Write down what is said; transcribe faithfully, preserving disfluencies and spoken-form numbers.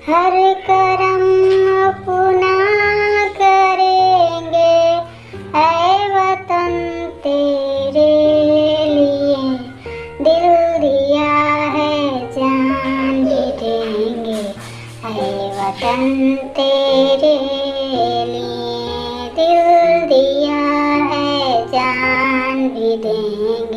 हर करम अपना करेंगे, ऐ वतन तेरे लिए दिल दिया है जान भी देंगे, ऐ वतन तेरे लिए दिल दिया है जान भी देंगे।